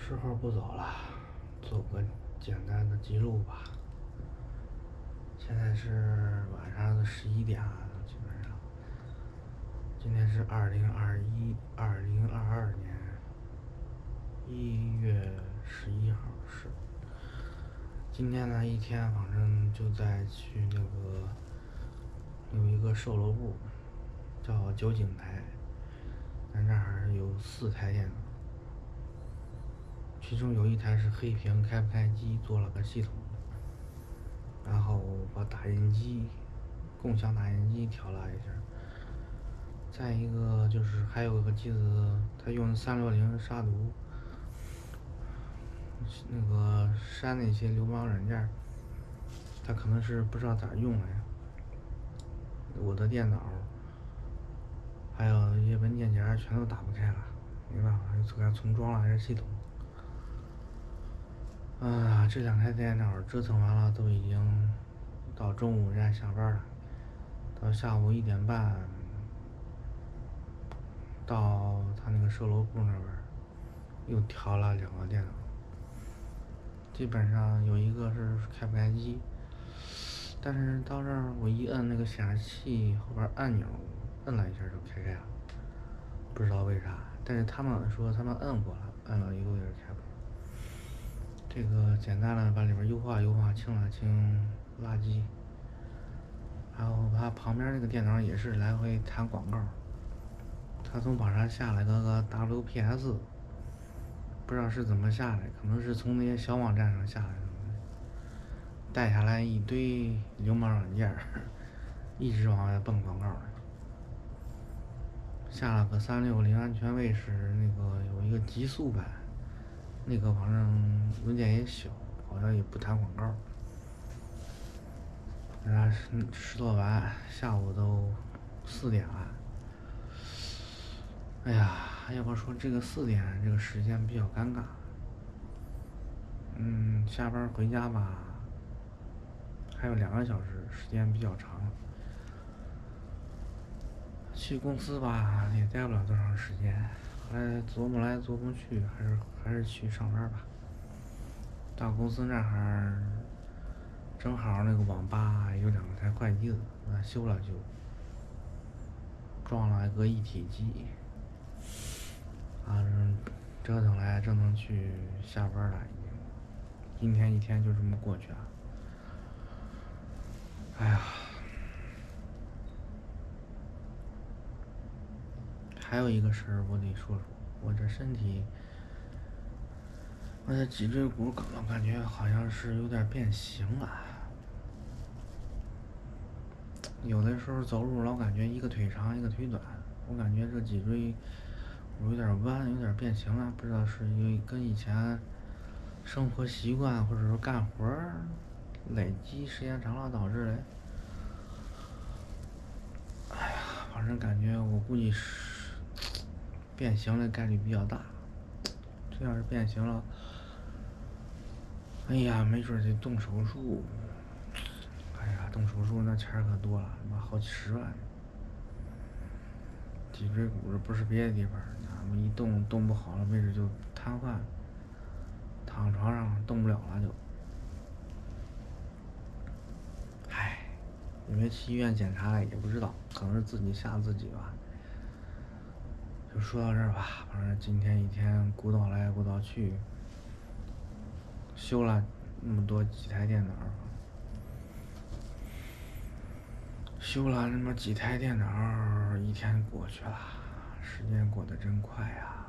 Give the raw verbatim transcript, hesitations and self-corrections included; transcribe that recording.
时候不早了，做个简单的记录吧。现在是晚上的十一点了，基本上。今天是二零二一二零二二年一月十一号是。今天呢一天，反正就在去那个有一个售楼部，叫九景台，咱这儿有四台电脑。其中有一台是黑屏开不开机，做了个系统，然后把打印机共享打印机调了一下。再一个就是还有个机子，他用三六零杀毒，那个删那些流氓软件，他可能是不知道咋用来。我的电脑还有一些文件夹全都打不开了，没办法，就给它重装了一下系统。啊，这两台电脑折腾完了，都已经到中午人家下班了，到下午一点半，到他那个售楼部那边又调了两个电脑，基本上有一个是开不开机，但是到这儿我一摁那个显示器后边按钮，摁了一下就开开了，不知道为啥，但是他们说他们摁过了，摁了以后也是开不了。这个简单的把里边优化优化，清了清垃圾，然后它旁边那个电脑也是来回弹广告，他从网上下来个个 W P S， 不知道是怎么下来，可能是从那些小网站上下来的，带下来一堆流氓软件，一直往外蹦广告。下了个三六零安全卫士，那个有一个极速版，那个反正文件也小，好像也不弹广告。啊，拾掇完，下午都四点了。哎呀，要不说这个四点这个时间比较尴尬。嗯，下班回家吧，还有两个小时，时间比较长。去公司吧，也待不了多长时间。后来琢磨来琢磨去，还是还是去上班吧。到公司那儿，正好那个网吧有两台快机子，把它修了修，装了一个一体机。啊，折腾来折腾去，下班了已经。今天一天就这么过去了。哎呀，还有一个事儿我得说说，我这身体，我的脊椎骨老感觉好像是有点变形了，有的时候走路老感觉一个腿长一个腿短，我感觉这脊椎骨有点弯，有点变形了，不知道是因为跟以前生活习惯或者说干活累积时间长了导致的。哎呀，反正感觉我估计是变形的概率比较大，这要是变形了，哎呀，没准得动手术。哎呀，动手术那钱可多了，他妈好几十万。脊椎骨这不是别的地方，咱们一动动不好了，没准就瘫痪，躺床上动不了了就。唉，有没有去医院检查也不知道，可能是自己吓自己吧。就说到这儿吧，反正今天一天鼓捣来鼓捣去，修了那么多几台电脑，修了那么几台电脑，一天过去了，时间过得真快呀。